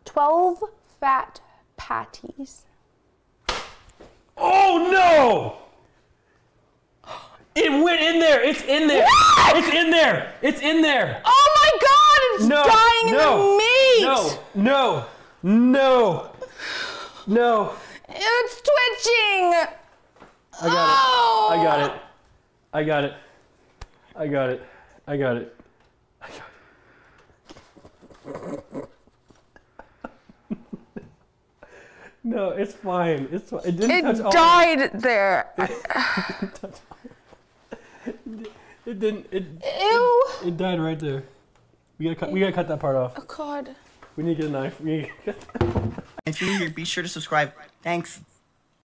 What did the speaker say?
12 fat patties. Oh no! It went in there. It's in there. What? It's in there. It's in there. Oh my God! It's dying in the meat. No. It's twitching. I got it. No, it's fine. It's fine. It didn't touch all. It died there. It didn't. Ew. It died right there. We gotta cut that part off. Oh God. We need to get a knife. If you're new here, be sure to subscribe. Thanks.